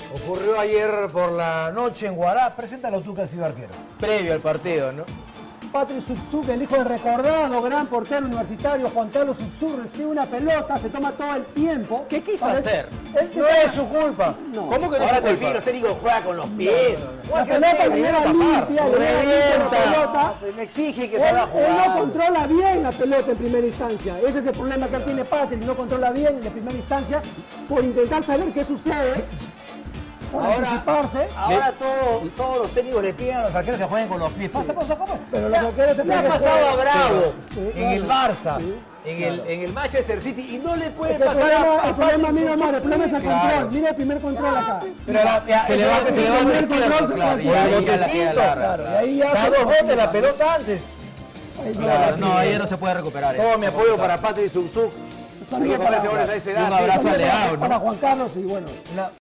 Ocurrió ayer por la noche en Guará. Preséntalo tú que has sido arquero. Previo al partido, ¿no? Patrick Sutzuk, el hijo del recordado gran portero universitario Juan Carlos Sutzuk, recibe una pelota, se toma todo el tiempo. ¿Qué quiso hacer? No es su culpa. No. ¿Cómo que no Ahora es te su culpa? los técnicos juegan con los pies. La pelota le era limpia, le era limpia la pelota. Me exige que Él, salga a él jugar. no controla bien la pelota en primera instancia. Ese es el problema que él tiene Patrick, no controla bien en primera instancia por intentar saber qué sucede, por anticiparse. Ahora todos los técnicos le piden a los arqueros que jueguen con los pies. Pasa cosa como. Pero los arqueros te Le ha piden que pasado a jueguen. Bravo Sí, en el claro. Barça, Sí. en el Manchester City y no le puede Es que el pasar problema, a el problema, Patrick mira, Omar, el problema es el Claro. control. Mira el primer control acá. Pero Se le va el primer control, se claro, y fue. ahí el ya la botecito, queda larga. Claro, y ahí ya Da se- dos botes la pelota antes. ahí se Claro, va. no, ayer no se puede recuperar. Todo mi apoyo para Patrick Sutzuk. Saludos Hay que ponerse goles a esa edad. Un abrazo sí. a Leao, ¿no? para Juan Carlos y bueno.